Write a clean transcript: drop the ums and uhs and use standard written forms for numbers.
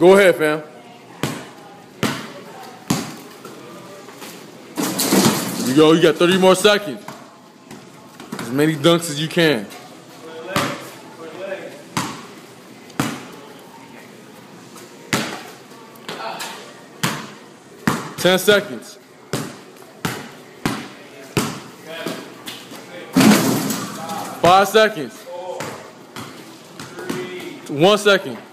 Go ahead, fam. You go. You got 30 more seconds. As many dunks as you can. 10 seconds. 5 seconds. 1 second.